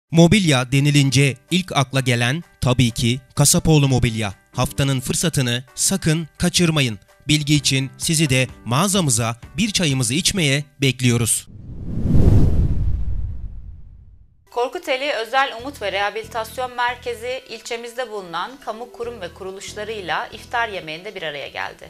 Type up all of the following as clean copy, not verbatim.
Mobilya denilince ilk akla gelen tabii ki Kasapoğlu Mobilya. Haftanın fırsatını sakın kaçırmayın. Bilgi için sizi de mağazamıza bir çayımızı içmeye bekliyoruz. Korkuteli Özel Umut ve Rehabilitasyon Merkezi ilçemizde bulunan kamu kurum ve kuruluşlarıyla iftar yemeğinde bir araya geldi.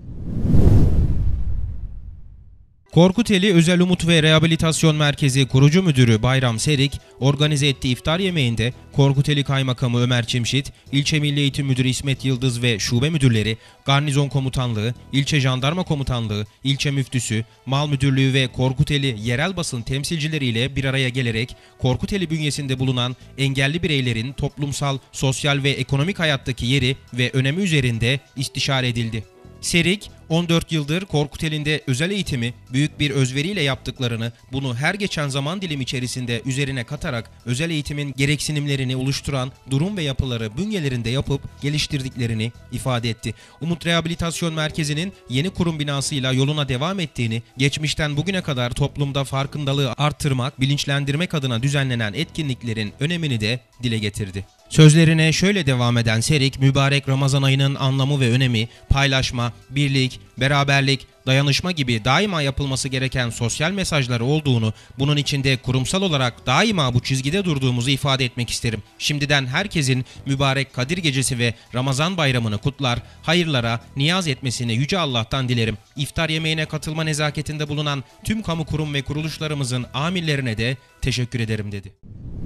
Korkuteli Özel Umut ve Rehabilitasyon Merkezi Kurucu Müdürü Bayram Serik, organize ettiği iftar yemeğinde Korkuteli Kaymakamı Ömer Çimşit, İlçe Milli Eğitim Müdürü İsmet Yıldız ve şube müdürleri, Garnizon Komutanlığı, İlçe Jandarma Komutanlığı, İlçe Müftüsü, Mal Müdürlüğü ve Korkuteli yerel basın temsilcileriyle bir araya gelerek Korkuteli bünyesinde bulunan engelli bireylerin toplumsal, sosyal ve ekonomik hayattaki yeri ve önemi üzerinde istişare edildi. Serik, 14 yıldır Korkuteli'nde özel eğitimi büyük bir özveriyle yaptıklarını, bunu her geçen zaman dilimi içerisinde üzerine katarak özel eğitimin gereksinimlerini oluşturan durum ve yapıları bünyelerinde yapıp geliştirdiklerini ifade etti. Umut Rehabilitasyon Merkezi'nin yeni kurum binasıyla yoluna devam ettiğini, geçmişten bugüne kadar toplumda farkındalığı arttırmak, bilinçlendirmek adına düzenlenen etkinliklerin önemini de dile getirdi. Sözlerine şöyle devam eden Serik, mübarek Ramazan ayının anlamı ve önemi, paylaşma, birlik, beraberlik, dayanışma gibi daima yapılması gereken sosyal mesajları olduğunu, bunun içinde kurumsal olarak daima bu çizgide durduğumuzu ifade etmek isterim. Şimdiden herkesin mübarek Kadir Gecesi ve Ramazan Bayramı'nı kutlar, hayırlara niyaz etmesini Yüce Allah'tan dilerim. İftar yemeğine katılma nezaketinde bulunan tüm kamu kurum ve kuruluşlarımızın amirlerine de teşekkür ederim dedi.